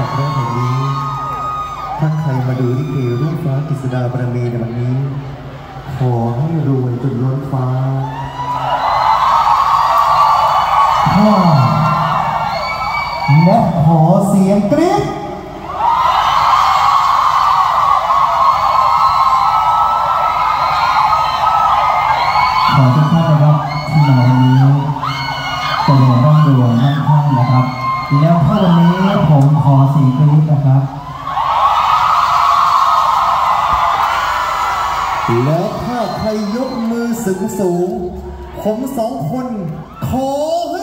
ตักแรกแห่งนี้ถ้าใครมาดูลิเกรุ่งฟ้ากฤษดาบารมีในวันนี้ขอให้รวยจนล้นฟ้าและขอเสียงกรี๊ดขอทุกท่านนะครับที่มาวันนี้เจริญร่ำรวยมั่งคั่งนะครับแล้วถ้าวันนี้ผมขอเสียงกรี๊ดนะครับแล้วถ้าใครยกมือสูงผมสองคนขอให้